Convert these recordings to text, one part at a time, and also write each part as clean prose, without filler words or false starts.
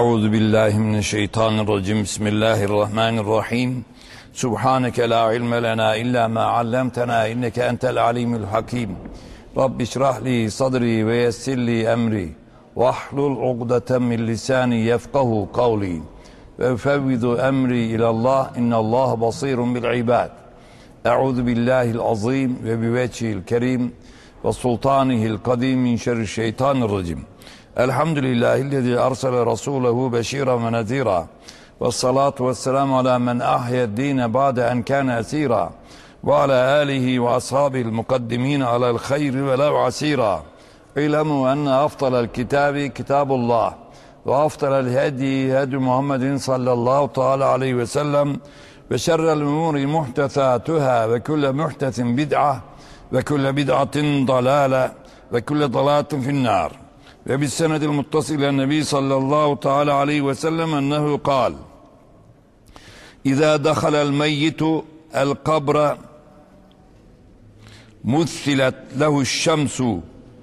Euzu billahi mineşşeytanirracim. Bismillahirrahmanirrahim. Subhaneke la ilme lena illa ma allamtena inneke entel alimul hakim. Rabbi şrah li sadri ve yessir li emri. Vahlul ugdeten min lisani yefkahu kavli. Ve ufevvidu emri ilallah innallaha basirun bil ibad. Euzu billahil azim ve bi vecihil kerim ve sultanihil kadim min şerri şeytanirracim. Elhamdülillahillezî arsale rasûlehu beşîran ve nezîrâ. Vessalâtu vesselamu alâ men ahyed-dîne ba'de en kâne esîrâ. Ve alâ âlihi ve ashâbihil mukaddimîne alel hayri ve lev asîrâ. İlemû enne afdalel kitâbi kitâbullah. Ve afdalel hedî hedî Muhammedin sallallahu teâlâ aleyhi ve sellem. Ve şerrel umûri muhtesâtuhâ ve külle muhtesin bid'a. Ve külle bid'atin dalâle. Ve külle dalâletin finnâr. Ve bis senedil muttasilen nebi sallallahu teala aleyhi ve sellem ennehu kal: İzâ dakhalel meyyitu el kabra mussilet lehu'ş-şemsu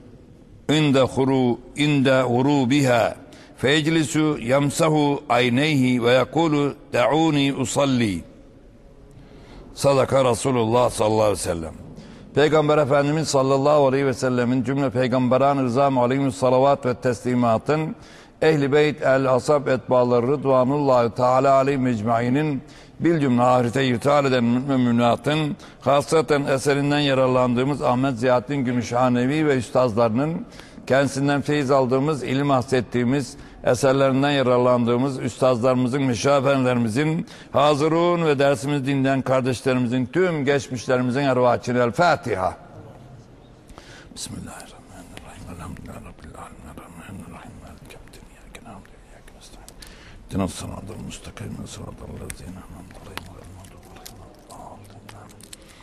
inde hurubiha feyeclisu yemsahu ayneyhi ve yekulu da'uni usalli. Sadaka Resulullah sallallahu aleyhi ve sellem. Peygamber Efendimiz sallallahu aleyhi ve sellemin cümle peygamberan rızam aleyhimus salavat ve teslimatın ehli beyt el asab etbaları rıdvanullahi teala aleyhi mecmainin bil cümle ahirete irtihal eden müminatın hasaten eserinden yararlandığımız Ahmet Ziyaddin Gümüşhanevi ve üstazlarının kendisinden feyiz aldığımız, ilim hassettiğimiz, eserlerinden yararlandığımız üstazlarımızın, meşayihlerimizin, hazırun ve dersimizi dinleyen kardeşlerimizin, tüm geçmişlerimizin ervahine el Fatiha. Bismillahirrahmanirrahim. Elhamdülillahi Rabbil alemin. Errahmanirrahim. Maliki yevmiddin. İyyâke na'budu ve iyyâke nestaîn. İhdinas sıratal mustakîm. Sıratal lezîne en'amte aleyhim gayril mağdûbi aleyhim veleddâllîn.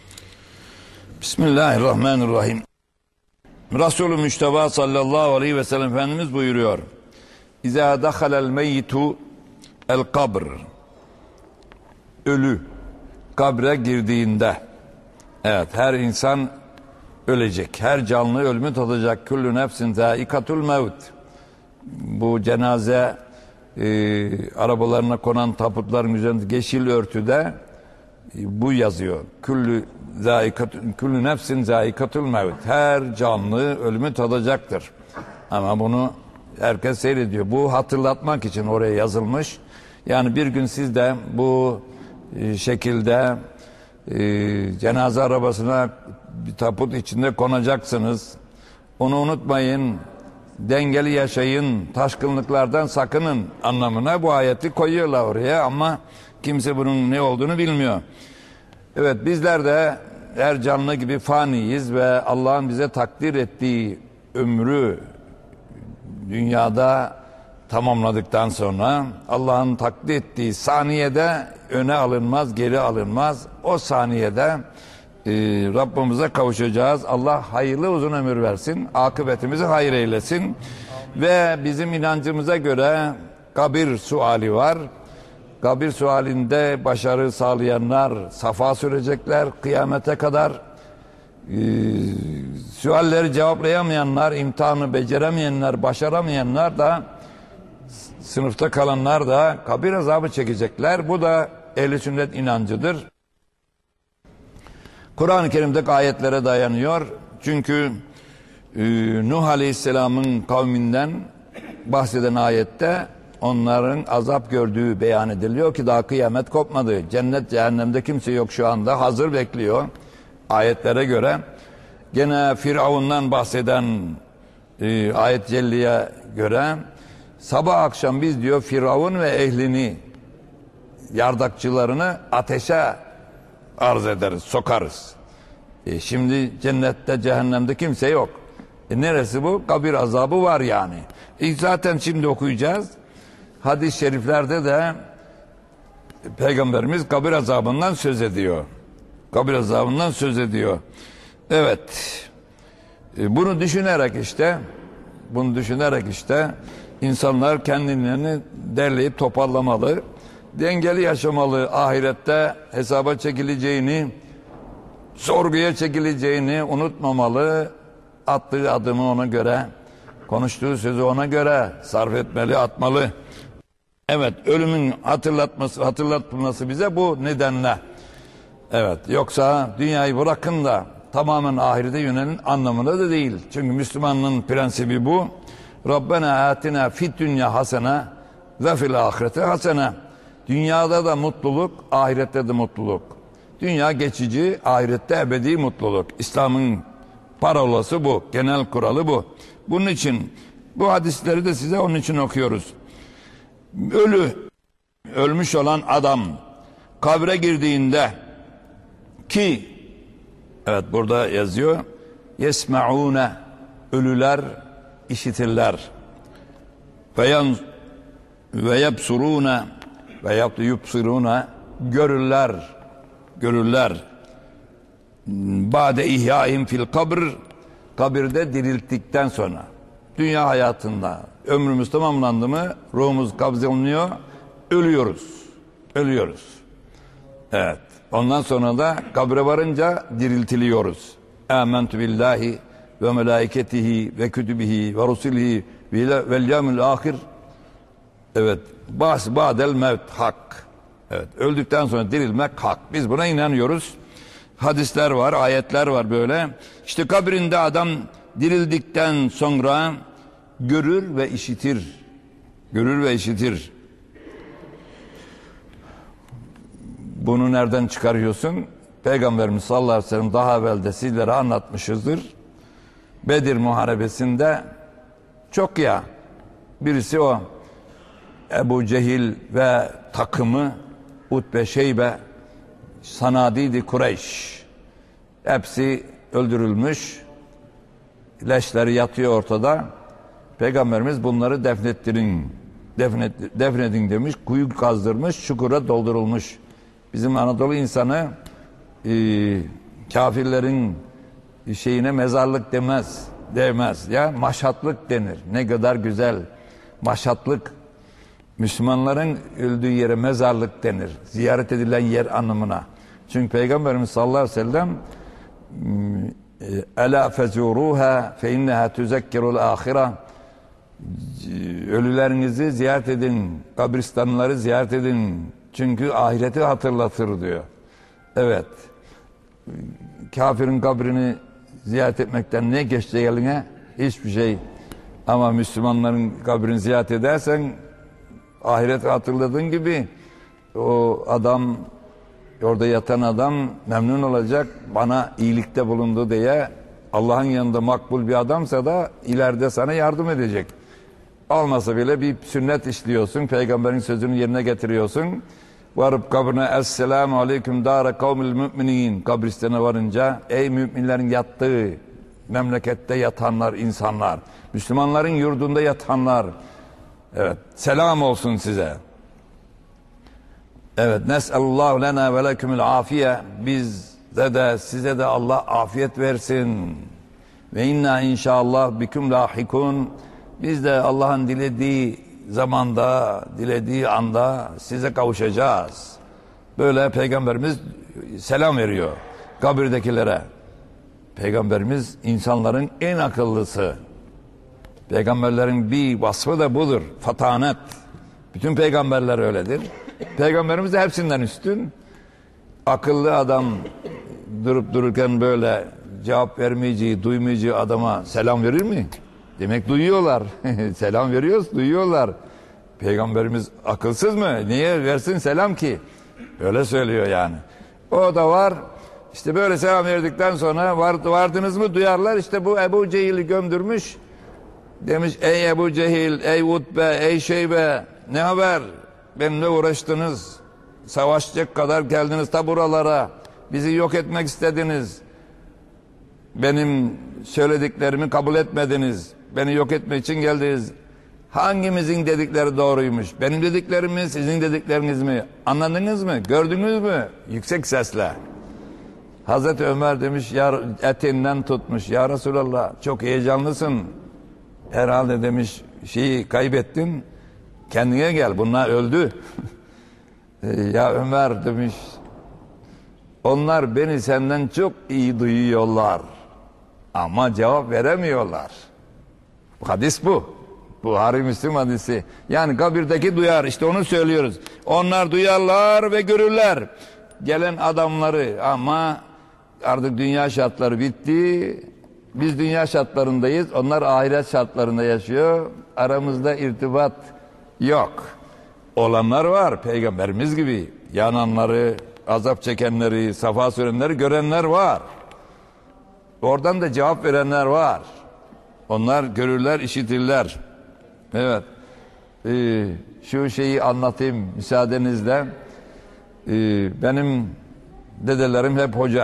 Bismillahirrahmanirrahim. Resulü Müşteba sallallahu aleyhi ve sellem Efendimiz buyuruyor: İzâ dakhalel meyyitu el kabr. Ölü kabre girdiğinde, evet, her insan ölecek, her canlı ölümü tadacak. Küllü nefsin zâikatul mevt. Bu cenaze arabalarına konan tabutların üzerinde yeşil örtüde bu yazıyor. Küllü nefsin zâikatul mevt. Her canlı ölümü tadacaktır. Ama bunu herkes seyrediyor. Bu hatırlatmak için oraya yazılmış. Yani bir gün siz de bu şekilde cenaze arabasına bir tabut içinde konacaksınız. Onu unutmayın. Dengeli yaşayın. Taşkınlıklardan sakının anlamına bu ayeti koyuyorlar oraya ama kimse bunun ne olduğunu bilmiyor. Evet, bizler de her canlı gibi faniyiz ve Allah'ın bize takdir ettiği ömrü dünyada tamamladıktan sonra Allah'ın takdir ettiği saniyede öne alınmaz, geri alınmaz. O saniyede Rabbimize kavuşacağız. Allah hayırlı uzun ömür versin. Akıbetimizi hayır eylesin. Ve bizim inancımıza göre kabir suali var. Kabir sualinde başarı sağlayanlar safa sürecekler kıyamete kadar. Sualleri cevaplayamayanlar, imtihanı beceremeyenler, başaramayanlar da, sınıfta kalanlar da kabir azabı çekecekler. Bu da ehl-i sünnet inancıdır. Kur'an-ı Kerim'deki ayetlere dayanıyor. Çünkü Nuh Aleyhisselam'ın kavminden bahseden ayette onların azap gördüğü beyan ediliyor ki daha kıyamet kopmadı. Cennet cehennemde kimse yok şu anda, hazır bekliyor ayetlere göre. Gene Firavun'dan bahseden ayet celliye göre sabah akşam biz diyor Firavun ve ehlini, yardakçılarını ateşe arz ederiz, sokarız. Şimdi cennette cehennemde kimse yok. Neresi bu? Kabir azabı var yani. Zaten şimdi okuyacağız. Hadis-i şeriflerde de Peygamberimiz kabir azabından söz ediyor. Kabir azabından söz ediyor. Evet. Bunu düşünerek işte insanlar kendilerini derleyip toparlamalı. Dengeli yaşamalı. Ahirette hesaba çekileceğini, sorguya çekileceğini unutmamalı. Attığı adımı ona göre, konuştuğu sözü ona göre sarf etmeli, atmalı. Evet, ölümün hatırlatılması bize bu nedenle. Evet, yoksa dünyayı bırakın da tamamen ahirete yönelin anlamında da değil. Çünkü Müslümanlığın prensibi bu. Rabbena atina fid dünya hasene ve fil ahirete hasene. Dünyada da mutluluk, ahirette de mutluluk. Dünya geçici, ahirette ebedi mutluluk. İslam'ın parolası bu, genel kuralı bu. Bunun için bu hadisleri de size onun için okuyoruz. Ölmüş olan adam kabre girdiğinde ki, evet burada yazıyor, yesmaune, ölüler işitirler, ve yebsurune ve yubsirune, görürler. Ba'de ihyaim fil kabr, kabirde dirilttikten sonra. Dünya hayatında ömrümüz tamamlandı mı, ruhumuz kabzlanıyor, ölüyoruz. Evet. Ondan sonra da kabre varınca diriltiliyoruz. Âmentü billahi ve melaiketihi ve kütübihi ve rusulihi vel yevmil ahir. Evet. Ba'del mevt hak. Evet. Öldükten sonra dirilmek hak. Biz buna inanıyoruz. Hadisler var, ayetler var böyle. İşte kabrinde adam dirildikten sonra görür ve işitir. Bunu nereden çıkarıyorsun? Peygamberimiz sallallahu aleyhi ve sellem daha evvel de sizlere anlatmışızdır. Bedir Muharebesi'nde çok ya, birisi o Ebu Cehil ve takımı, Utbe, Şeybe, Sanadid-i Kureyş, hepsi öldürülmüş, leşleri yatıyor ortada. Peygamberimiz bunları defnedin demiş, kuyu kazdırmış, çukura doldurulmuş. Bizim Anadolu insanı kafirlerin şeyine mezarlık demez ya, maşatlık denir. Ne kadar güzel maşatlık. Müslümanların öldüğü yere mezarlık denir. Ziyaret edilen yer anlamına. Çünkü Peygamberimiz sallallahu aleyhi ve sellem ela fezuruha fe inneha tuzekkerul ahire, ölülerinizi ziyaret edin, kabristanları ziyaret edin, çünkü ahireti hatırlatır diyor. Evet, kafirin kabrini ziyaret etmekten ne geçti eline? Hiçbir şey. Ama Müslümanların kabrini ziyaret edersen ahireti hatırladığın gibi o adam, orada yatan adam memnun olacak, bana iyilikte bulundu diye. Allah'ın yanında makbul bir adamsa da ileride sana yardım edecek. Olmasa bile bir sünnet işliyorsun, peygamberin sözünü yerine getiriyorsun. Varıp kabrine esselamu aleyküm dâre kavmil müminin, kabristana varınca ey müminlerin yattığı memlekette yatanlar, insanlar, Müslümanların yurdunda yatanlar, evet, selam olsun size. Evet, nes'allahu lena ve lekümül afiye, bizde de size de Allah afiyet versin. Ve inna inşallah biküm lahikun, biz de Allah'ın dilediği zamanda, dilediği anda size kavuşacağız. Böyle Peygamberimiz selam veriyor kabirdekilere. Peygamberimiz insanların en akıllısı. Peygamberlerin bir vasfı da budur. Fatanet. Bütün peygamberler öyledir. Peygamberimiz de hepsinden üstün. Akıllı adam durup dururken böyle cevap vermeyeceği, duymayacağı adama selam verir mi? Demek duyuyorlar. Selam veriyoruz, duyuyorlar. Peygamberimiz akılsız mı? Niye versin selam ki? Öyle söylüyor yani. O da var. İşte böyle selam verdikten sonra vardınız mı duyarlar. İşte bu Ebu Cehil'i gömdürmüş. Demiş ey Ebu Cehil, ey Utbe, ey Şeybe, ne haber? Benimle uğraştınız. Savaşacak kadar geldiniz ta buralara. Bizi yok etmek istediniz. Benim söylediklerimi kabul etmediniz. Beni yok etmek için geldiniz. Hangimizin dedikleri doğruymuş? Benim dediklerim mi, sizin dedikleriniz mi? Anladınız mı? Gördünüz mü? Yüksek sesle. Hazreti Ömer demiş, ya etinden tutmuş. Ya Resulallah, çok heyecanlısın. Herhalde demiş, şeyi kaybettin. Kendine gel, bunlar öldü. Ya Ömer demiş, onlar beni senden çok iyi duyuyorlar. Ama cevap veremiyorlar. Hadis bu. Buhari Müslim hadisi. Yani kabirdeki duyar, işte onu söylüyoruz. Onlar duyarlar ve görürler gelen adamları, ama artık dünya şartları bitti. Biz dünya şartlarındayız, onlar ahiret şartlarında yaşıyor. Aramızda irtibat yok. Olanlar var, peygamberimiz gibi. Yananları, azap çekenleri, safa sürenleri görenler var. Oradan da cevap verenler var. Onlar görürler, işitirler. Evet. Şu şeyi anlatayım müsaadenizle. Benim dedelerim hep hoca.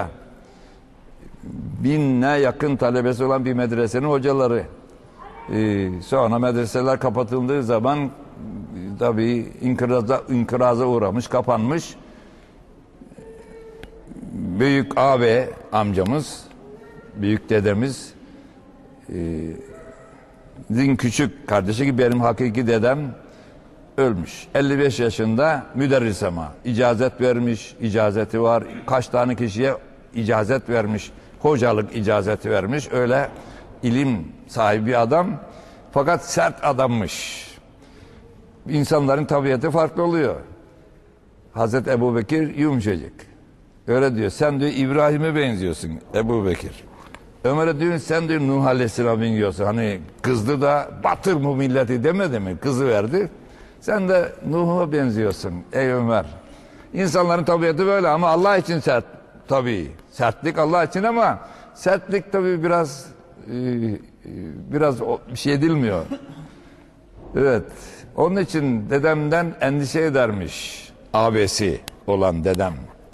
1000'e yakın talebesi olan bir medresenin hocaları. Sonra medreseler kapatıldığı zaman tabii inkıraza uğramış, kapanmış. Büyük ağabey amcamız, büyük dedemiz, küçük kardeşi gibi benim hakiki dedem ölmüş. 55 yaşında müderris ama. İcazet vermiş, icazeti var. Kaç tane kişiye icazet vermiş. Hocalık icazeti vermiş. Öyle ilim sahibi bir adam. Fakat sert adammış. İnsanların tabiatı farklı oluyor. Hazreti Ebubekir yumuşacık. Öyle diyor. Sen diyor İbrahim'e benziyorsun Ebubekir. Ömer'e diyor sen diyor Nuh Aleyhisselam'a benziyorsun. Hani kızdı da batır bu milleti demedi mi? Kızı verdi. Sen de Nuh'a benziyorsun ey Ömer. İnsanların tabiatı böyle ama Allah için sert. Tabii sertlik Allah için ama sertlik tabii biraz bir şey edilmiyor. Evet. Onun için dedemden endişe edermiş. Abisi olan dedem.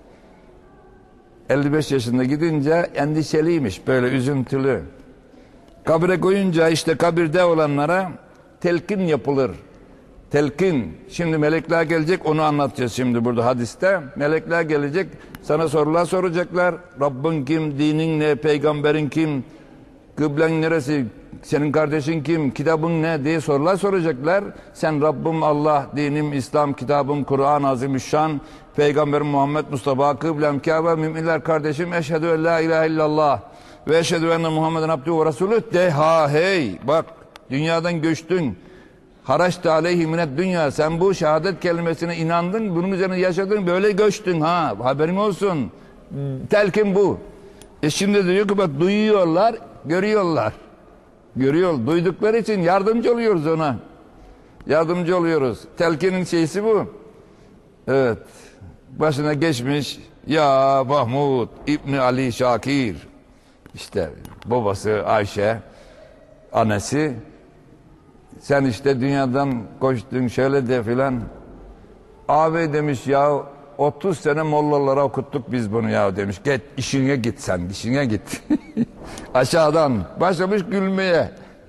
55 yaşında gidince endişeliymiş, böyle üzüntülü. Kabre koyunca işte kabirde olanlara telkin yapılır. Telkin. Şimdi melekler gelecek, onu anlatacağız şimdi burada hadiste. Melekler gelecek, sana sorular soracaklar. Rabbin kim, dinin ne, peygamberin kim, kıblen neresi, senin kardeşin kim, kitabın ne diye sorular soracaklar. Sen Rabbim Allah, dinim İslam, kitabım Kur'an Azimüşşan, Peygamberim Muhammed Mustafa, kıblem Kabe, müminler kardeşim, eşhedü en la ilahe illallah ve eşhedü enne Muhammeden abdühü ve resulüh de ha hey. Bak dünyadan göçtün. Haraçte aleyhi minet dünya. Sen bu şehadet kelimesine inandın, bunun üzerine yaşadın, böyle göçtün ha. Haberin olsun. Telkin bu. Şimdi diyor ki bak duyuyorlar, görüyorlar. Görüyor, duydukları için yardımcı oluyoruz ona. Yardımcı oluyoruz. Telkinin şeysi bu. Evet. Başına geçmiş ya Mahmud İbni Ali Şakir. İşte babası Ayşe, annesi. Sen işte dünyadan koştun şöyle de filan. Abi demiş ya 30 sene mollalara okuttuk biz bunu ya demiş. Git işine git sen, işine git. Aşağıdan başlamış gülmeye.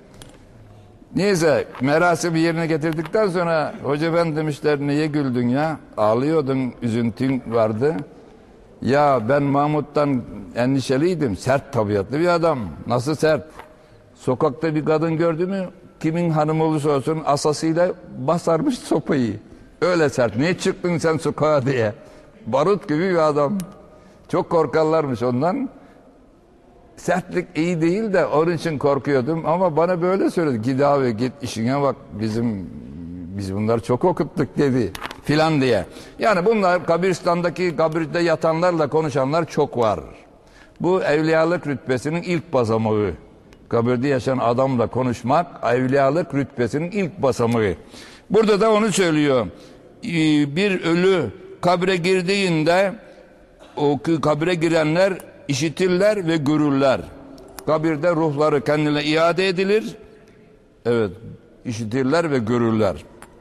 Neyse merasimi yerine getirdikten sonra hoca ben demişler niye güldün ya? Ağlıyordun, üzüntün vardı. Ya ben Mahmut'tan endişeliydim. Sert tabiatlı bir adam. Nasıl sert? Sokakta bir kadın gördü mü kimin hanımı olursa olsun asasıyla basarmış sopayı. Öyle sert. Niye çıktın sen sokağa diye. Barut gibi bir adam. Çok korkarlarmış ondan. Sertlik iyi değil de onun için korkuyordum ama bana böyle söyledi. Git abi git işine bak biz bunları çok okuttuk dedi filan diye. Yani bunlar kabiristandaki kabirde yatanlarla konuşanlar çok var. Bu evliyalık rütbesinin ilk basamağı. Kabirde yaşayan adamla konuşmak evliyalık rütbesinin ilk basamağı. Burada da onu söylüyor. Bir ölü kabre girdiğinde o kabre girenler işitirler ve görürler. Kabirde ruhları kendine iade edilir. Evet, işitirler ve görürler.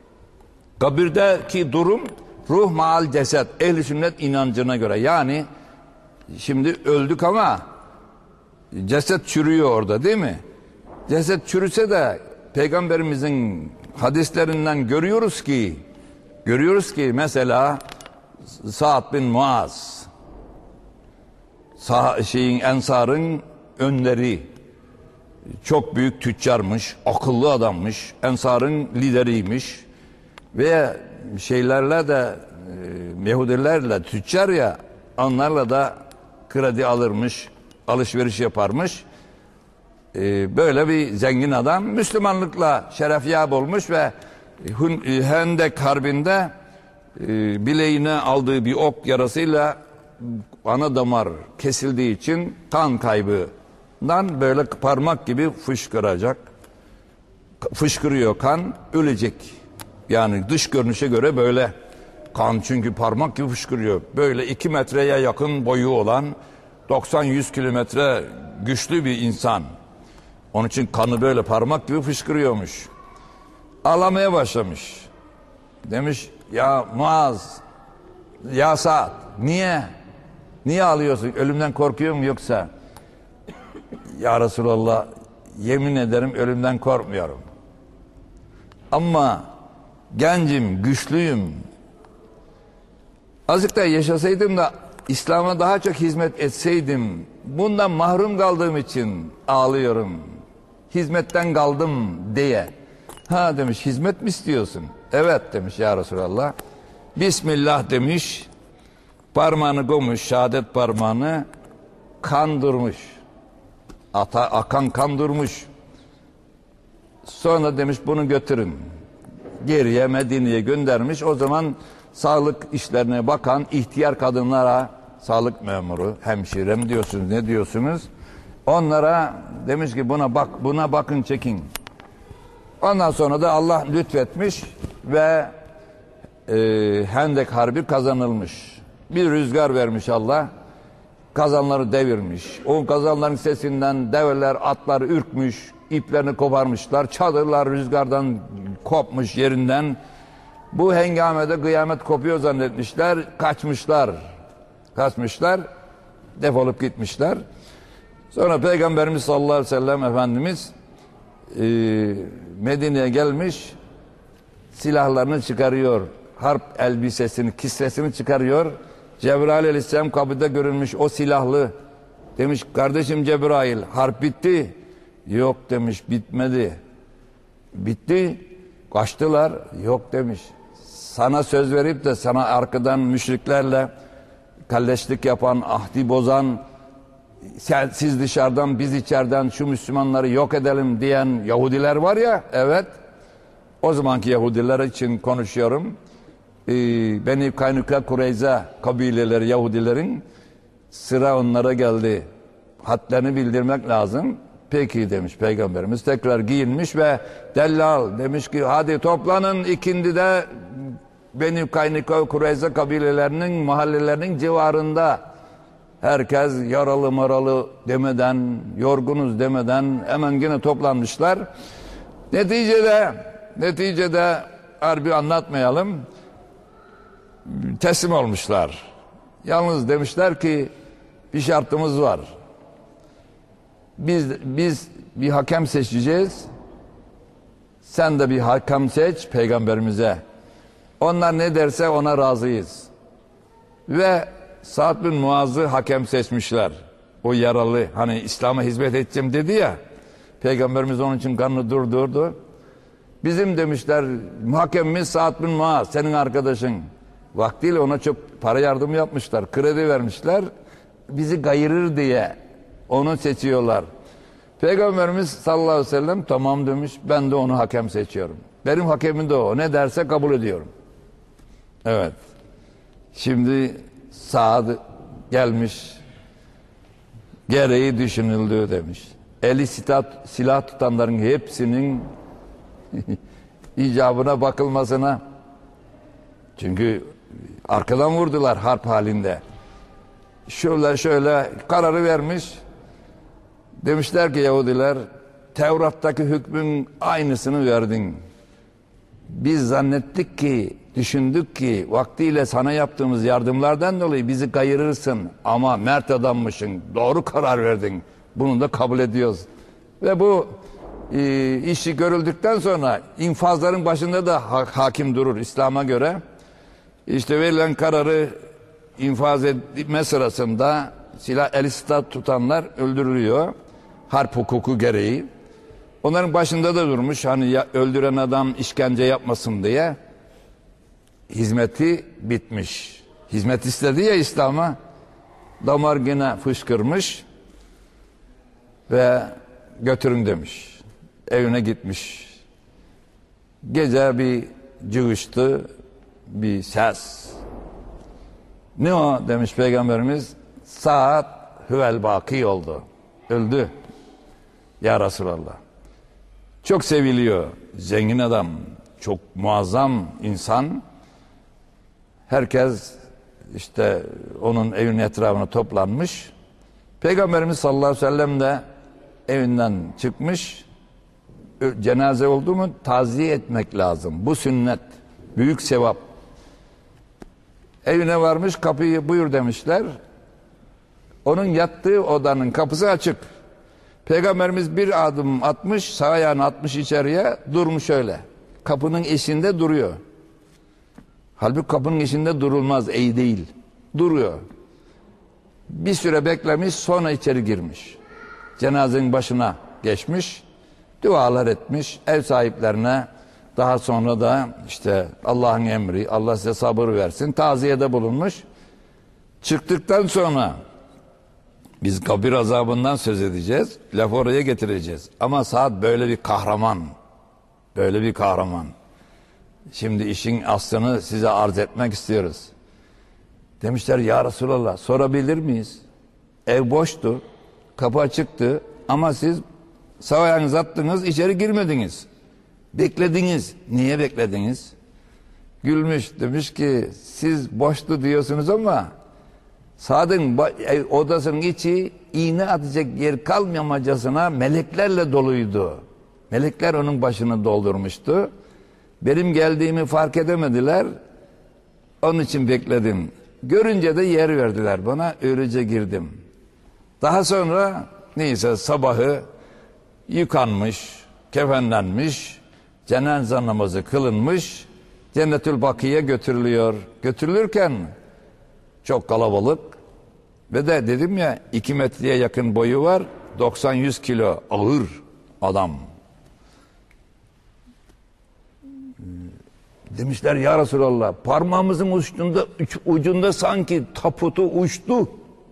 Kabirdeki durum ruh maal ceset. Ehl-i sünnet inancına göre. Yani şimdi öldük ama ceset çürüyor orada değil mi? Ceset çürüse de Peygamberimizin hadislerinden görüyoruz ki mesela Sa'd bin Muaz Ensar'ın önleri, çok büyük tüccarmış, akıllı adammış, Ensar'ın lideriymiş ve şeylerle de Yahudilerle tüccar ya, onlarla da kredi alırmış, alışveriş yaparmış. Böyle bir zengin adam Müslümanlıkla şerefyab olmuş ve Hendek Harbi'nde bileğine aldığı bir ok yarasıyla ana damar kesildiği için kan kaybından böyle parmak gibi fışkırıyor kan, ölecek. Yani dış görünüşe göre böyle kan, çünkü parmak gibi fışkırıyor. Böyle 2 metreye yakın boyu olan 90-100 kilometre güçlü bir insan. Onun için kanı böyle parmak gibi fışkırıyormuş. Ağlamaya başlamış. Demiş ya Muaz, ya Sa'd, niye ağlıyorsun? Ölümden korkuyor mu yoksa? Ya Resulallah, yemin ederim ölümden korkmuyorum. Ama gencim, güçlüyüm. Azıcık da yaşasaydım da İslam'a daha çok hizmet etseydim, bundan mahrum kaldığım için ağlıyorum. Hizmetten kaldım diye. Ha demiş, hizmet mi istiyorsun? Evet demiş ya Resulallah. Bismillah demiş. Parmağını koymuş, şehadet parmağını, kan durmuş. Akan kan durmuş. Sonra demiş bunu götürün. Geriye Medine'ye göndermiş. O zaman sağlık işlerine bakan ihtiyar kadınlara, sağlık memuru, hemşirem diyorsunuz, ne diyorsunuz? Onlara demiş ki buna bakın, çekin. Ondan sonra da Allah lütfetmiş ve Hendek Harbi kazanılmış. Bir rüzgar vermiş Allah, kazanları devirmiş. O kazanların sesinden develer, atlar ürkmüş, iplerini koparmışlar. Çadırlar rüzgardan kopmuş yerinden. Bu hengamede kıyamet kopuyor zannetmişler, kaçmışlar, defolup gitmişler. Sonra Peygamberimiz sallallahu aleyhi ve sellem Efendimiz Medine'ye gelmiş, silahlarını çıkarıyor, harp elbisesini, kisvesini çıkarıyor. Cebrail aleyhisselam kapıda görünmüş, o silahlı. Demiş kardeşim Cebrail, harp bitti. Yok demiş, bitmedi. Bitti, kaçtılar. Yok demiş. Sana söz verip de sana arkadan müşriklerle kalleşlik yapan, ahdi bozan, siz dışarıdan biz içeriden şu Müslümanları yok edelim diyen Yahudiler var ya, evet, o zamanki Yahudiler için konuşuyorum. Beni Kaynuka Kureyza kabileleri Yahudilerin, sıra onlara geldi. Hadlerini bildirmek lazım. Peki demiş Peygamberimiz, tekrar giyinmiş ve dellal demiş ki hadi toplanın, ikindide Beni Kaynuka Kureyza kabilelerinin mahallelerinin civarında. Herkes yaralı maralı demeden, yorgunuz demeden hemen yine toplanmışlar. Neticede harbi anlatmayalım, teslim olmuşlar. Yalnız demişler ki bir şartımız var. Biz bir hakem seçeceğiz. Sen de bir hakem seç peygamberimize. Onlar ne derse ona razıyız. Ve Sa'd bin Muaz'ı hakem seçmişler. O yaralı, hani İslam'a hizmet edeceğim dedi ya. Peygamberimiz onun için kanını durdurdu. Bizim demişler hakemimiz Sa'd bin Muaz, senin arkadaşın. Vaktiyle ona çok para yardımı yapmışlar. Kredi vermişler. Bizi kayırır diye onu seçiyorlar. Peygamberimiz sallallahu aleyhi ve sellem tamam demiş. Ben de onu hakem seçiyorum. Benim hakemim de o. Ne derse kabul ediyorum. Evet. Şimdi Sa'd gelmiş. Gereği düşünüldü demiş. Eli silah tutanların hepsinin icabına bakılmasına. Çünkü arkadan vurdular harp halinde. Şöyle kararı vermiş. Demişler ki Yahudiler, Tevrat'taki hükmün aynısını verdin. Biz zannettik ki, düşündük ki vaktiyle sana yaptığımız yardımlardan dolayı bizi kayırırsın. Ama mert adammışsın, doğru karar verdin. Bunu da kabul ediyoruz. Ve bu işi görüldükten sonra infazların başında da hakim durur İslam'a göre. İşte verilen kararı infaz etme sırasında silah tutanlar öldürülüyor. Harp hukuku gereği. Onların başında da durmuş, hani öldüren adam işkence yapmasın diye. Hizmeti bitmiş. Hizmet istedi ya İslam'a. Damar yine fışkırmış ve götürün demiş. Evine gitmiş. Gece bir cıvıştı, bir ses. Ne o demiş Peygamberimiz? Saat hüvel baki oldu. Öldü. Ya Resulallah. Çok seviliyor. Zengin adam. Çok muazzam insan. Herkes işte onun evinin etrafına toplanmış. Peygamberimiz sallallahu aleyhi ve sellem de evinden çıkmış. Cenaze oldu mu taziye etmek lazım. Bu sünnet. Büyük sevap. Evine varmış, kapıyı buyur demişler. Onun yattığı odanın kapısı açık. Peygamberimiz bir adım atmış, sağ ayağını atmış içeriye, durmuş öyle. Kapının eşiğinde duruyor. Halbuki kapının eşiğinde durulmaz, iyi değil. Duruyor. Bir süre beklemiş, sonra içeri girmiş. Cenazenin başına geçmiş, dualar etmiş, ev sahiplerine, daha sonra da işte Allah'ın emri, Allah size sabır versin, taziyede bulunmuş. Çıktıktan sonra biz kabir azabından söz edeceğiz, lafı oraya getireceğiz. Ama Sa'd böyle bir kahraman, böyle bir kahraman. Şimdi işin aslını size arz etmek istiyoruz. Demişler ya Resulallah, sorabilir miyiz? Ev boştu, kapı açıktı ama siz sağ ayağınızı attınız, içeri girmediniz. Beklediniz. Niye beklediniz? Gülmüş, demiş ki siz boştu diyorsunuz ama Sa'd'ın odasının içi iğne atacak yer kalmayamacasına meleklerle doluydu. Melekler onun başını doldurmuştu. Benim geldiğimi fark edemediler. Onun için bekledim. Görünce de yer verdiler bana. Öylece girdim. Daha sonra neyse sabahı yıkanmış, kefenlenmiş, cenaze namazı kılınmış, Cennetül Baki'ye götürülüyor. Götürülürken çok kalabalık ve de dedim ya 2 metreye yakın boyu var, 90-100 kilo ağır adam. Demişler ya Resulallah, parmağımızın ucunda sanki taputu uçtu.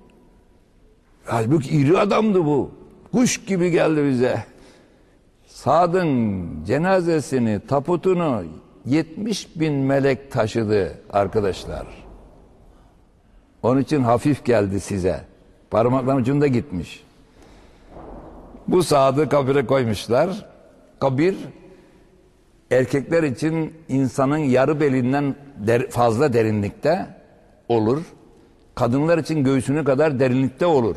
Halbuki iri adamdı bu. Kuş gibi geldi bize. Sa'd'ın cenazesini, taputunu 70.000 melek taşıdı arkadaşlar. Onun için hafif geldi size. Parmakların ucunda gitmiş. Bu Sa'd'ı kabire koymuşlar. Kabir erkekler için insanın yarı belinden fazla derinlikte olur. Kadınlar için göğsüne kadar derinlikte olur.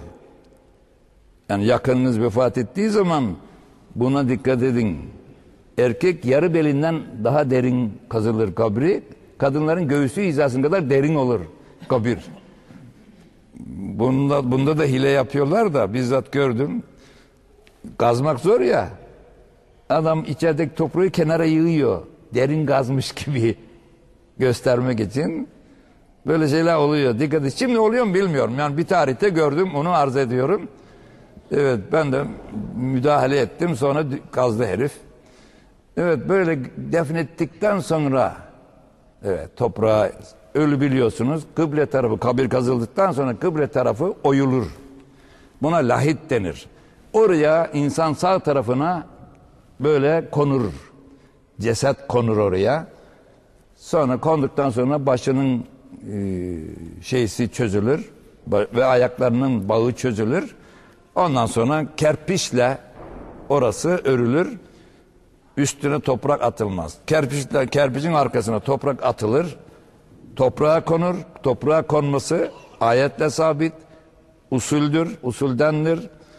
Yani yakınınız vefat ettiği zaman buna dikkat edin. Erkek yarı belinden daha derin kazılır kabri. Kadınların göğsü hizasına kadar derin olur kabir. Bunda da hile yapıyorlar da bizzat gördüm. Kazmak zor ya. Adam içerideki toprağı kenara yığıyor. Derin kazmış gibi göstermek için. Böyle şeyler oluyor. Dikkat edin. Şimdi oluyor mu bilmiyorum. Yani bir tarihte gördüm, onu arz ediyorum. Evet, ben de müdahale ettim. Sonra kazdı herif. Evet, böyle defnettikten sonra evet, toprağa ölü biliyorsunuz. Kıble tarafı, kabir kazıldıktan sonra kıble tarafı oyulur. Buna lahit denir. Oraya insan sağ tarafına böyle konur. Ceset konur oraya. Sonra konduktan sonra başının şeysi çözülür ve ayaklarının bağı çözülür. Ondan sonra kerpiçle orası örülür. Üstüne toprak atılmaz. Kerpiçin arkasına toprak atılır. Toprağa konur. Toprağa konması ayetle sabit. Usuldür, usuldendir.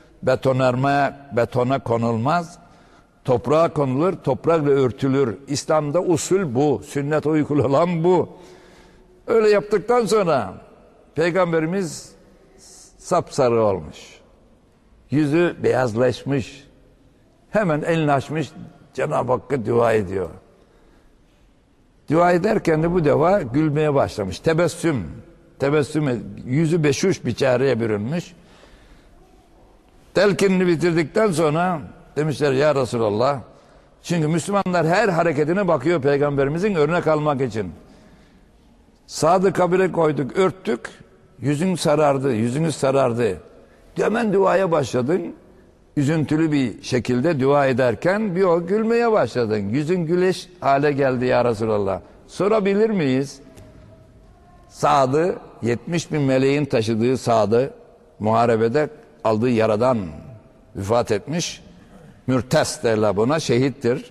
Betona konulmaz. Toprağa konulur, toprakla örtülür. İslam'da usul bu. Sünnet uygulanan bu. Öyle yaptıktan sonra Peygamberimiz sapsarı olmuş. Yüzü beyazlaşmış. Hemen elini açmış, Cenab-ı Hakk'a dua ediyor. Dua ederken de bu defa gülmeye başlamış. Tebessüm, yüzü beşuş bir çareye bürünmüş. Telkinini bitirdikten sonra demişler ya Resulallah, çünkü Müslümanlar her hareketine bakıyor Peygamberimizin örnek almak için. Sa'd'ı kabire koyduk, örttük, yüzünüz sarardı. Hemen duaya başladın. üzüntülü bir şekilde dua ederken bir o gülmeye başladın. Yüzün güleş hale geldi ya Resulallah. Sorabilir miyiz? Sa'd'ı 70 bin meleğin taşıdığı Sa'd'ı muharebede aldığı yaradan vefat etmiş. Mürtes derler buna, şehittir.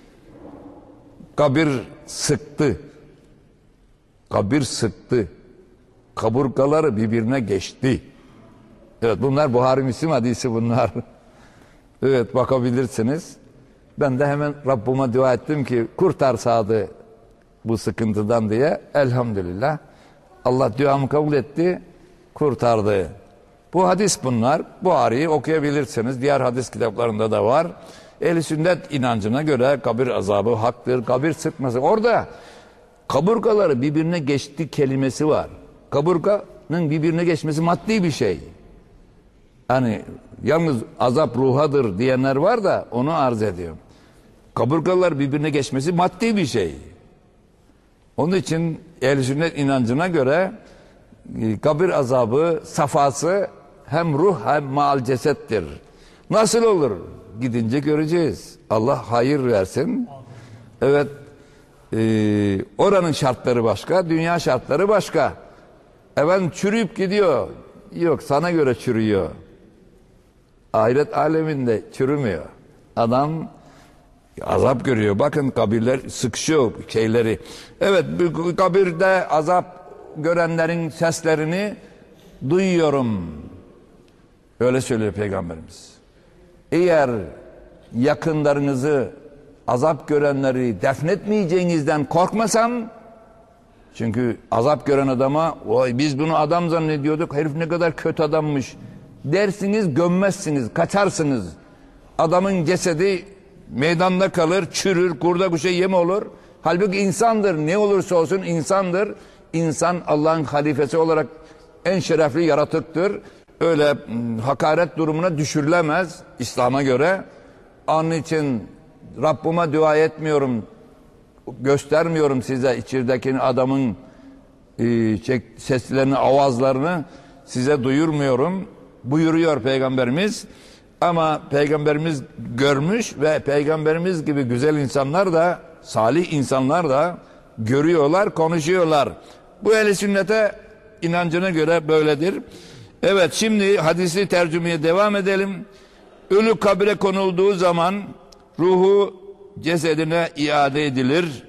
Kabir sıktı. Kabir sıktı. Kaburgaları birbirine geçti. Evet, bunlar Buhari Müslim hadisi bunlar. Evet, bakabilirsiniz. Ben de hemen Rabbime dua ettim ki kurtar Sa'd'ı bu sıkıntıdan diye. Elhamdülillah. Allah duamı kabul etti, kurtardı. Bu hadis bunlar. Buhari'yi okuyabilirsiniz. Diğer hadis kitaplarında da var. Ehl-i sünnet inancına göre kabir azabı haktır. Kabir sıkması. Orada kaburgaları birbirine geçti kelimesi var. Kaburganın birbirine geçmesi maddi bir şey. Hani yalnız azap ruhadır diyenler var da onu arz ediyorum. Kaburgalar birbirine geçmesi maddi bir şey. Onun için ehl-i sünnet inancına göre kabir azabı safası hem ruh hem maal cesettir. Nasıl olur? Gidince göreceğiz. Allah hayır versin. Evet, oranın şartları başka, dünya şartları başka. Efendim çürüyüp gidiyor. Yok, sana göre çürüyor. Ahiret aleminde çürümüyor. Adam azap görüyor. Bakın kabirler sıkışıyor şeyleri. Evet, kabirde azap görenlerin seslerini duyuyorum. Öyle söylüyor Peygamberimiz. Eğer yakınlarınızı, azap görenleri defnetmeyeceğinizden korkmasam, çünkü azap gören adama vay biz bunu adam zannediyorduk, herif ne kadar kötü adammış dersiniz, gömmezsiniz, kaçarsınız. Adamın cesedi meydanda kalır, çürür, kurda kuşa yem olur. Halbuki insandır, ne olursa olsun insandır. İnsan Allah'ın halifesi olarak en şerefli yaratıktır. Öyle hakaret durumuna düşürülemez İslam'a göre. Onun için Rabbime dua etmiyorum, göstermiyorum size içerideki adamın seslerini, avazlarını size duyurmuyorum. Buyuruyor Peygamberimiz. Ama Peygamberimiz görmüş ve Peygamberimiz gibi güzel insanlar da, salih insanlar da görüyorlar, konuşuyorlar. Bu ehl-i sünnete inancına göre böyledir. Evet, şimdi hadisi tercümeye devam edelim. Ölü kabre konulduğu zaman ruhu cesedine iade edilir.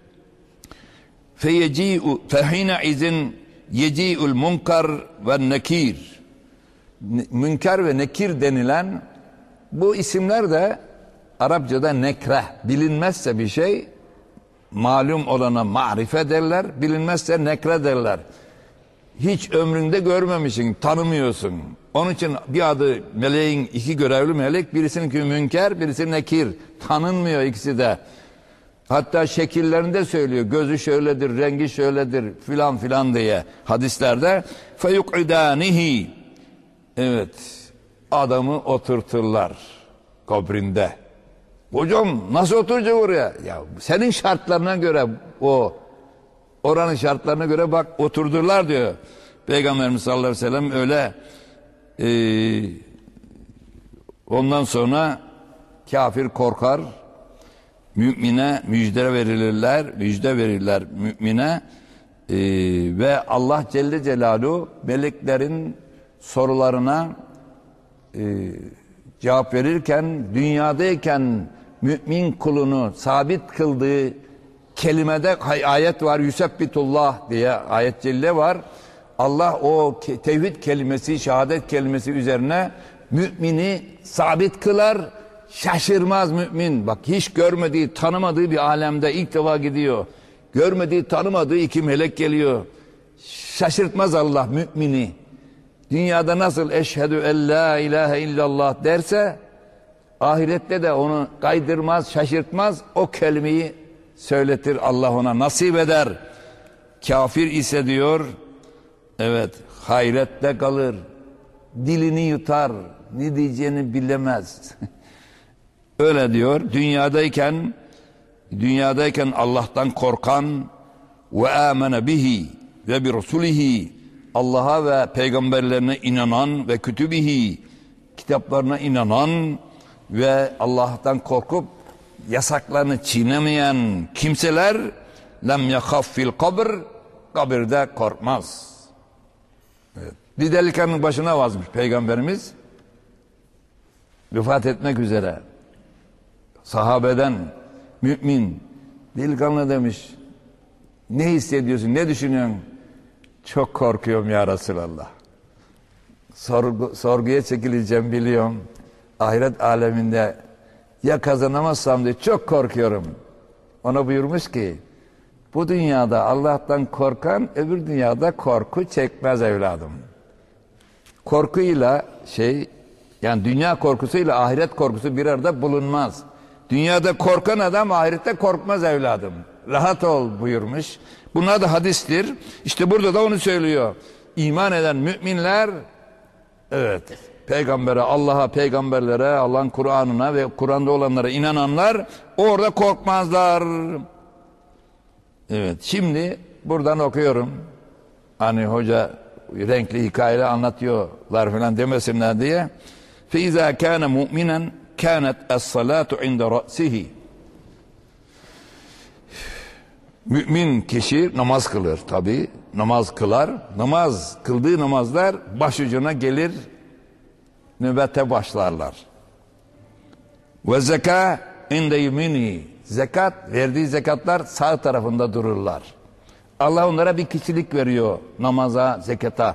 Fehine izin yeci'ul munkar ve nekir. Münker ve nekir denilen bu isimler de Arapçada nekre, bilinmezse bir şey malum olana marife derler, bilinmezse nekre derler. Hiç ömründe görmemişsin, tanımıyorsun. Onun için bir adı meleğin, iki görevli melek, birisininki münker, birisi nekir. Tanınmıyor ikisi de. Hatta şekillerinde söylüyor. Gözü şöyledir, rengi şöyledir filan filan diye hadislerde. Feyuk'idanihi. Evet, adamı oturturlar kabrinde. Hocam nasıl oturacak oraya? Ya senin şartlarına göre oranın şartlarına göre bak oturdurlar diyor. Peygamberimiz sallallahu aleyhi ve sellem öyle. Ondan sonra kafir korkar. Mümine müjde verirler mümine. Ve Allah Celle Celaluhu meleklerin sorularına cevap verirken dünyadayken mümin kulunu sabit kıldığı kelimede ayet var. Yusebbitullah diye ayet celle var. Allah o tevhid kelimesi, şehadet kelimesi üzerine mümini sabit kılar. Şaşırmaz mümin. Bak hiç görmediği, tanımadığı bir alemde ilk defa gidiyor. Görmediği, tanımadığı iki melek geliyor. Şaşırtmaz Allah mümini. Dünyada nasıl eşhedü en la ilahe illallah derse ahirette de onu kaydırmaz, şaşırtmaz. O kelimeyi söyletir, Allah ona nasip eder. Kafir ise diyor, evet, hayrette kalır, dilini yutar, ne diyeceğini bilemez. Öyle diyor. Dünyadayken Allah'tan korkan ve amene bihi ve bi rusulihi, Allah'a ve peygamberlerine inanan ve kütübihi, kitaplarına inanan ve Allah'tan korkup yasaklarını çiğnemeyen kimseler lem yakaf fil kabr, kabirde korkmaz. Evet. Bir delikanlının başına vazmış Peygamberimiz, vefat etmek üzere. Sahabeden mümin delikanlı demiş, ne hissediyorsun, ne düşünüyorsun? Çok korkuyorum ya Resulallah. Sorguya çekileceğim biliyorum. Ahiret aleminde ya kazanamazsam diye çok korkuyorum. Ona buyurmuş ki, bu dünyada Allah'tan korkan öbür dünyada korku çekmez evladım. Korkuyla yani dünya korkusuyla ahiret korkusu bir arada bulunmaz. Dünyada korkan adam ahirette korkmaz evladım. Rahat ol buyurmuş. Bunlar da hadistir. İşte burada da onu söylüyor. İman eden müminler, evet, peygambere, Allah'a, peygamberlere, Allah'ın Kur'an'ına ve Kur'an'da olanlara inananlar orada korkmazlar. Evet, şimdi buradan okuyorum. Hani hoca renkli hikayeler anlatıyorlar falan demesinler diye. فَاِذَا كَانَ مُؤْمِنًا كَانَتْ الصَّلَاةُ عِنْدَ رَأْسِهِ. Mümin kişi namaz kılır tabi. Namaz kılar. Namaz kıldığı namazlar başucuna gelir. Nöbete başlarlar. Ve zeka inde yemini. Zekat, verdiği zekatlar sağ tarafında dururlar. Allah onlara bir kişilik veriyor namaza, zekata.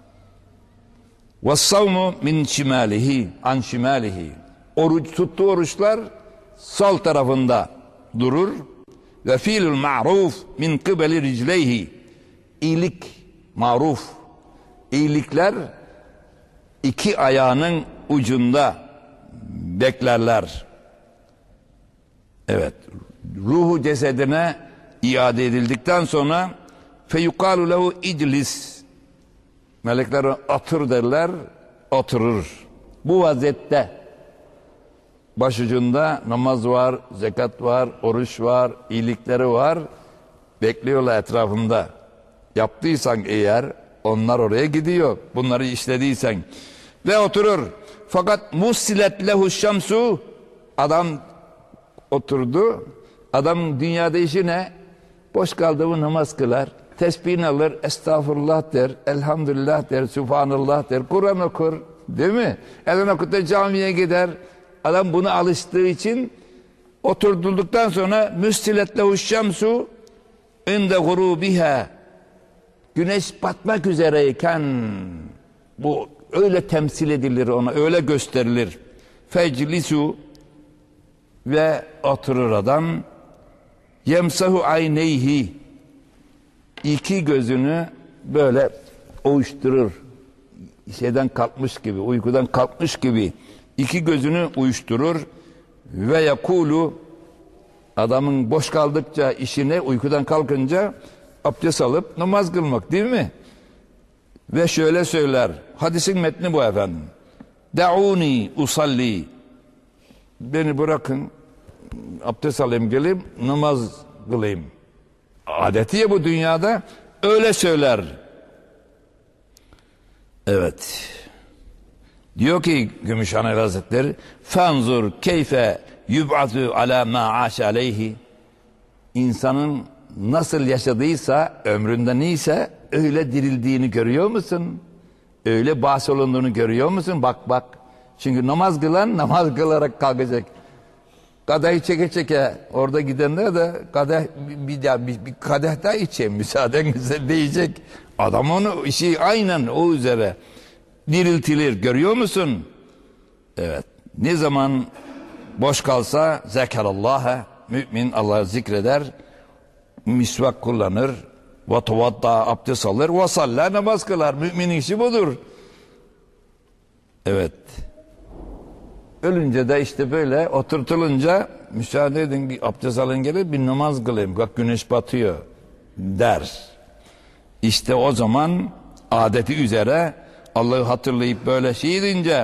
Ve savmu min şimalihi, an şimalihi. Oruç, tuttuğu oruçlar sol tarafında durur. Ve fiilul ma'ruf min kıbeli ricleyhi. İyilik, maruf, iyilikler iki ayağının ucunda beklerler. Evet, ruhu cesedine iade edildikten sonra feyukalu lehu iclis. Melekler otur derler, oturur. Bu vaziyette başucunda namaz var, zekat var, oruç var, iyilikleri var. Bekliyorlar etrafında. Yaptıysan eğer onlar oraya gidiyor. Bunları işlediysen. Ve oturur. Fakat musilet lehu şemsu. Adam oturdu. Adam dünyada işi ne? Boş kaldı mı namaz kılar. Tesbihini alır. Estağfurullah der. Elhamdülillah der. Sübhanallah der. Kur'an okur. Değil mi? Elden okutta camiye gider. Adam buna alıştığı için oturduktan sonra müstilet lehu şemsu inde gurubiha. Güneş batmak üzereyken bu öyle temsil edilir ona, öyle gösterilir. Feclisu ve oturur adam. Yemsahu ayneyhi. İki gözünü böyle uyuşturur. Şeyden kalkmış gibi, uykudan kalkmış gibi iki gözünü uyuşturur ve yakulu, adamın boş kaldıkça işine, uykudan kalkınca abdest alıp namaz kılmak değil mi? Ve şöyle söyler. Hadisin metni bu efendim. Da'uni usalli. Beni bırakın, abdest alayım geleyim, namaz kılayım. Adeti ya bu dünyada, öyle söyler. Evet. Diyor ki Gümüşhane Hazretleri, fanzur keyfe yub'atu ala ma aş aleyhi. İnsanın nasıl yaşadıysa, ömründe neyse öyle dirildiğini görüyor musun? Öyle bahsolunduğunu görüyor musun? Bak bak. Çünkü namaz kılan namaz kılarak kalkacak. Kadeh çeke çeke orada gidenler de kadeh bir kadeh daha içeyim müsaadenizle diyecek. Adam onu işi aynen o üzere diriltilir. Görüyor musun? Evet. Ne zaman boş kalsa zekerallâhe, mümin Allah'ı zikreder, misvak kullanır, ve tuvadda abdest alır, ve salla namaz kılar. Müminin işi budur. Evet. Ölünce de işte böyle oturtulunca müsaade edin bir abdest alın gelip bir namaz kılayım. Bak güneş batıyor der. İşte o zaman adeti üzere Allah'ı hatırlayıp böyle şey deyince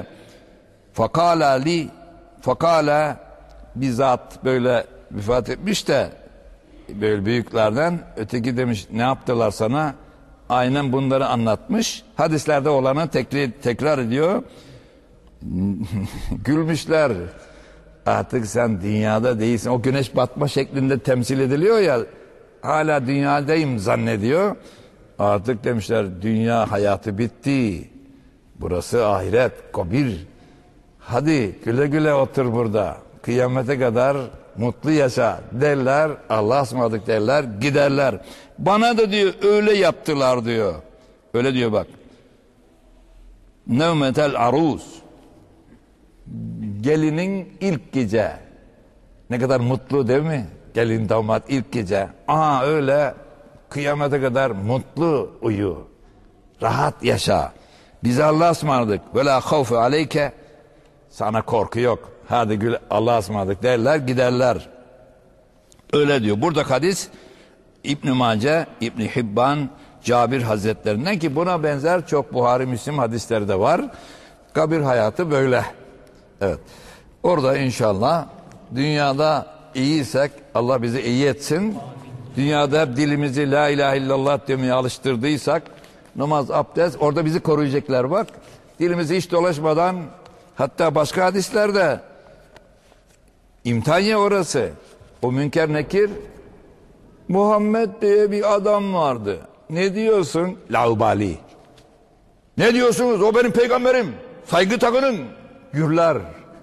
fakala bizzat böyle vefat etmiş de böyle büyüklerden, öteki demiş ne yaptılar sana? Aynen bunları anlatmış. Hadislerde olanı tekrar ediyor. Gülmüşler. Artık sen dünyada değilsin. O güneş batma şeklinde temsil ediliyor ya, hala dünyadayım zannediyor. Artık demişler dünya hayatı bitti. Burası ahiret, kabir. Hadi güle güle otur burada. Kıyamete kadar mutlu yaşa derler. Allah'a ısmarladık derler, giderler. Bana da diyor öyle yaptılar diyor. Öyle diyor bak. Nevmetel aruz. Gelinin ilk gece. Ne kadar mutlu değil mi? Gelin damat ilk gece. Aha öyle kıyamete kadar mutlu uyu. Rahat yaşa. Bize Allah'a ısmarladık. Ve la havfe aleyke. Sana korku yok. Hadi gül Allah'a ısmarladık derler, giderler. Öyle diyor. Burada hadis İbn-i Mace, İbn-i Hibban, Cabir Hazretlerinden, ki buna benzer çok Buhari, Müslim hadisleri de var. Kabir hayatı böyle. Evet. Orada inşallah dünyada iyiysek Allah bizi iyi etsin. Dünyada hep dilimizi la ilahe illallah demeye alıştırdıysak, namaz, abdest, orada bizi koruyacaklar bak. Dilimizi hiç dolaşmadan, hatta başka hadislerde imtihan ya orası. O Münker Nekir, Muhammed diye bir adam vardı. Ne diyorsun? Laubali. Ne diyorsunuz? O benim peygamberim. Saygı takının. Gürler.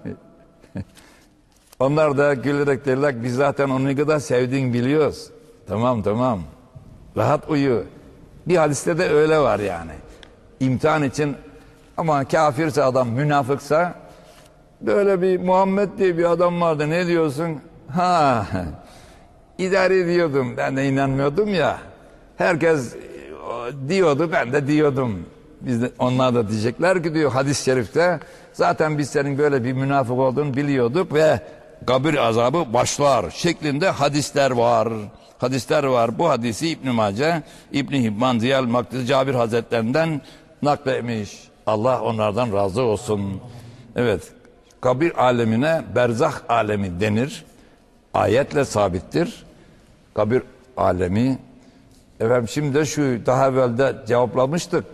Onlar da gülerek derler, biz zaten onu ne kadar sevdiğini biliyoruz. Tamam. Rahat uyu. Bir hadiste de öyle var yani. İmtihan için, ama kafirse adam, münafıksa, böyle bir Muhammed diye bir adam vardı. Ne diyorsun? Ha, idare ediyordum. Ben de inanmıyordum ya. Herkes diyordu, ben de diyordum. Onlar da diyecekler ki diyor hadis-i şerifte, zaten biz senin böyle bir münafık olduğunu biliyorduk ve kabir azabı başlar şeklinde hadisler var. Hadisler var. Bu hadisi İbn-i Mace, İbn-i Hibban, Ziyal Makdisi, Cabir Hazretlerinden nakletmiş. Allah onlardan razı olsun. Evet. Kabir alemine berzah alemi denir. Ayetle sabittir. Kabir alemi. Efendim şimdi de şu daha evvelde cevaplamıştık.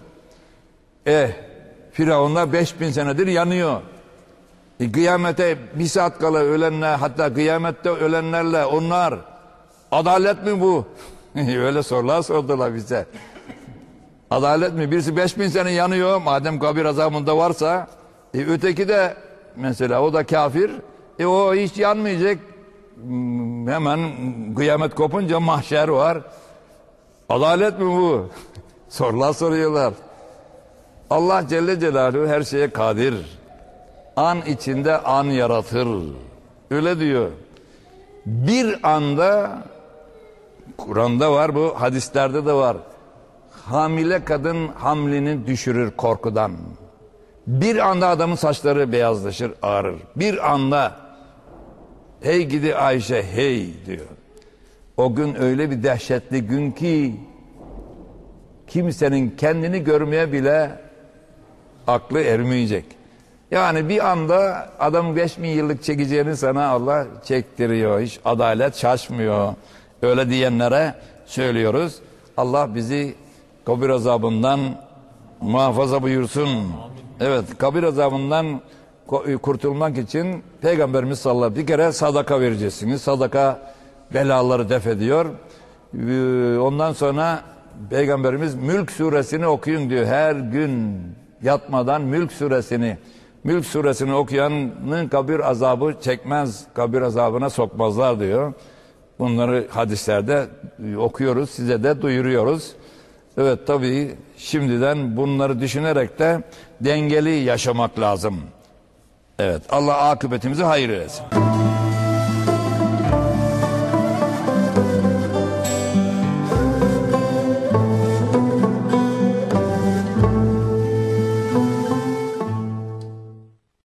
Firavunlar 5000 senedir yanıyor. Kıyamete bir saat kala ölenler, hatta kıyamette ölenlerle onlar, adalet mi bu? Öyle sorular sordular bize. Adalet mi? Birisi 5000 sene yanıyor, madem kabir azabında varsa, öteki de mesela o da kafir, o hiç yanmayacak. Hemen kıyamet kopunca mahşer var. Adalet mi bu? Sorular soruyorlar. Allah Celle Celaluhu her şeye kadir. An içinde an yaratır. Öyle diyor. Bir anda, Kur'an'da var bu, hadislerde de var. Hamile kadın hamlini düşürür korkudan. Bir anda adamın saçları beyazlaşır, ağrır. Bir anda, hey gidi Ayşe hey diyor. O gün öyle bir dehşetli gün ki kimsenin kendini görmeye bile aklı ermeyecek. Yani bir anda adam 5000 yıllık çekeceğini sana Allah çektiriyor. Hiç adalet şaşmıyor. Öyle diyenlere söylüyoruz. Allah bizi kabir azabından muhafaza buyursun. Evet, kabir azabından kurtulmak için Peygamberimiz sallallahu aleyhi ve sellem bir kere sadaka vereceksiniz. Sadaka belaları def ediyor. Ondan sonra Peygamberimiz Mülk suresini okuyun diyor. Her gün yatmadan Mülk suresini okuyanın kabir azabı çekmez, kabir azabına sokmazlar diyor. Bunları hadislerde okuyoruz, size de duyuruyoruz. Evet, tabii şimdiden bunları düşünerek de dengeli yaşamak lazım. Evet, Allah akıbetimizi hayır eylesin.